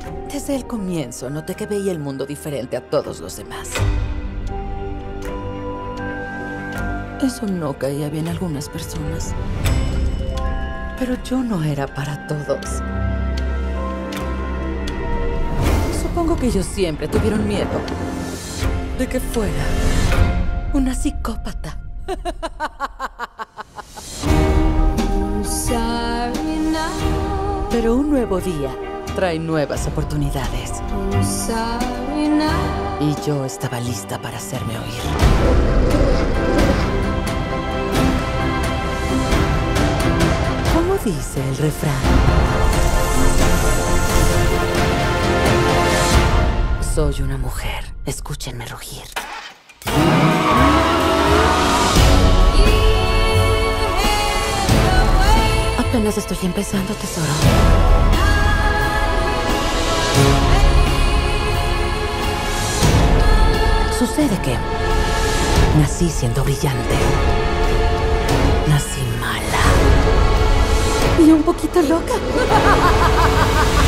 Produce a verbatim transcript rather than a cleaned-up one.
Desde el comienzo noté que veía el mundo diferente a todos los demás. Eso no caía bien a algunas personas. Pero yo no era para todos. Supongo que ellos siempre tuvieron miedo de que fuera una psicópata. Pero un nuevo día trae nuevas oportunidades. Y yo estaba lista para hacerme oír. ¿Cómo dice el refrán? Soy una mujer. Escúchenme rugir. Apenas estoy empezando, tesoro. Sucede que nací siendo brillante. Nací mala. Y un poquito loca.